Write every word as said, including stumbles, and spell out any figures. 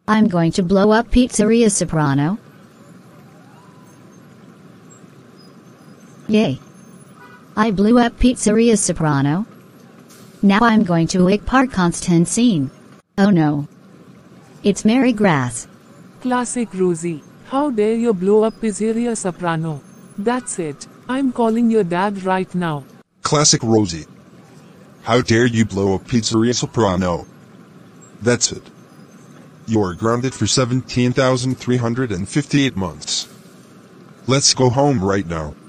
I'm going to blow up Pizzeria Soprano. Yay. I blew up Pizzeria Soprano. Now I'm going to wake Park Constantine. Oh no. It's Mary Grass. Classic Rosie. How dare you blow up Pizzeria Soprano? That's it. I'm calling your dad right now. Classic Rosie. How dare you blow up Pizzeria Soprano? That's it. You're grounded for seventeen thousand three hundred fifty-eight months. Let's go home right now.